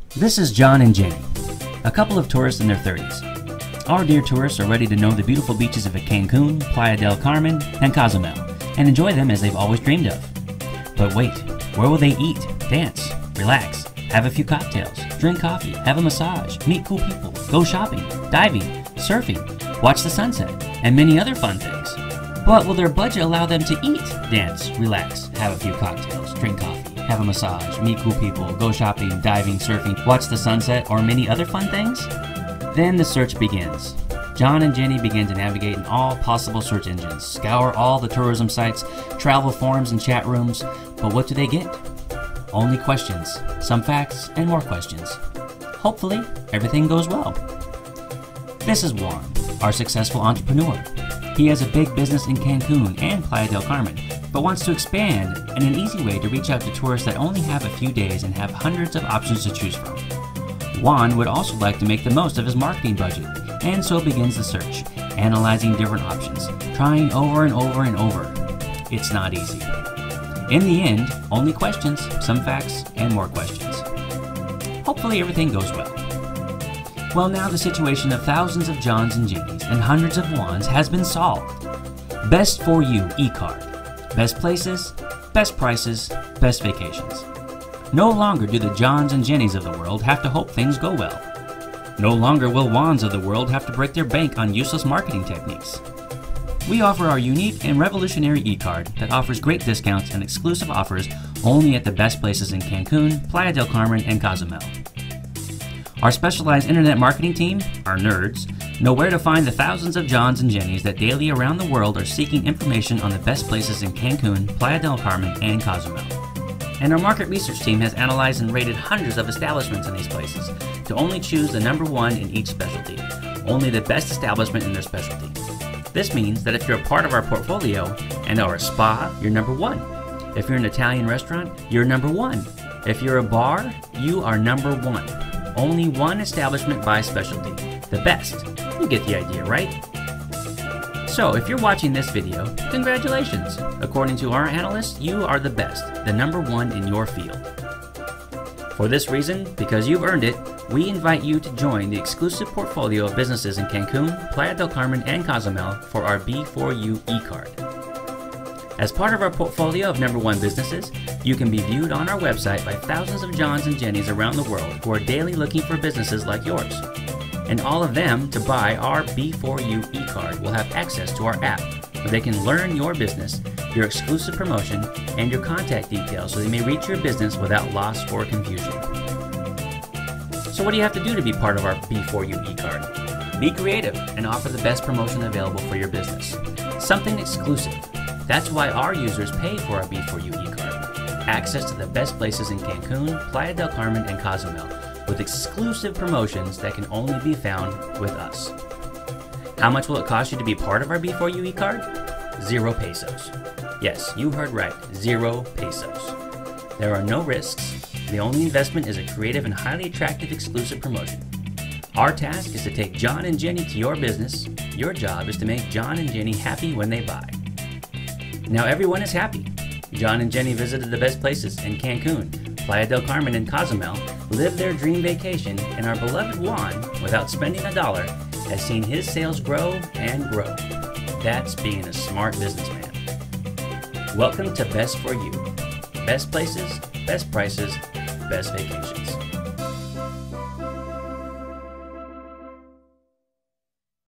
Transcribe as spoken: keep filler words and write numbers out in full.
This is John and Jenny, a couple of tourists in their thirties. Our dear tourists are ready to know the beautiful beaches of Cancun, Playa del Carmen, and Cozumel, and enjoy them as they've always dreamed of. But wait, where will they eat, dance, relax, have a few cocktails, drink coffee, have a massage, meet cool people, go shopping, diving, surfing, watch the sunset, and many other fun things? But will their budget allow them to eat, dance, relax, have a few cocktails, drink coffee, have a massage, meet cool people, go shopping, diving, surfing, watch the sunset, or many other fun things? Then the search begins. John and Jenny begin to navigate in all possible search engines, scour all the tourism sites, travel forums and chat rooms, but what do they get? Only questions, some facts, and more questions. Hopefully, everything goes well. This is Juan, our successful entrepreneur. He has a big business in Cancun and Playa del Carmen, but wants to expand and an easy way to reach out to tourists that only have a few days and have hundreds of options to choose from. Juan would also like to make the most of his marketing budget, and so begins the search, analyzing different options, trying over and over and over. It's not easy. In the end, only questions, some facts, and more questions. Hopefully everything goes well. Well, now the situation of thousands of Johns and Jennies and hundreds of Juans has been solved. Best for you e-card. Best places, best prices, best vacations. No longer do the Johns and Jennies of the world have to hope things go well. No longer will Juans of the world have to break their bank on useless marketing techniques. We offer our unique and revolutionary e-card that offers great discounts and exclusive offers only at the best places in Cancun, Playa del Carmen, and Cozumel. Our specialized internet marketing team, our nerds, know where to find the thousands of Johns and Jennies that daily around the world are seeking information on the best places in Cancun, Playa del Carmen, and Cozumel. And our market research team has analyzed and rated hundreds of establishments in these places to only choose the number one in each specialty, only the best establishment in their specialty. This means that if you're a part of our portfolio and are a spa, you're number one. If you're an Italian restaurant, you're number one. If you're a bar, you are number one. Only one establishment by specialty, the best. You get the idea, right? So if you're watching this video, congratulations! According to our analysts, you are the best, the number one in your field. For this reason, because you've earned it, we invite you to join the exclusive portfolio of businesses in Cancun, Playa del Carmen, and Cozumel for our B four U e-card. As part of our portfolio of number one businesses, you can be viewed on our website by thousands of Johns and Jennies around the world who are daily looking for businesses like yours. And all of them to buy our B four U e-card will have access to our app where they can learn your business, your exclusive promotion, and your contact details so they may reach your business without loss or confusion. So what do you have to do to be part of our B four U e-card? Be creative and offer the best promotion available for your business. Something exclusive. That's why our users pay for our B four U e-card. Access to the best places in Cancun, Playa del Carmen, and Cozumel with exclusive promotions that can only be found with us. How much will it cost you to be part of our B four U e-card? Zero pesos. Yes, you heard right, zero pesos. There are no risks. The only investment is a creative and highly attractive exclusive promotion. Our task is to take John and Jenny to your business. Your job is to make John and Jenny happy when they buy. Now everyone is happy. John and Jenny visited the best places in Cancun, Playa del Carmen, and Cozumel, lived their dream vacation, and our beloved Juan, without spending a dollar, has seen his sales grow and grow. That's being a smart businessman. Welcome to Best for You. Best places, best prices, best vacation.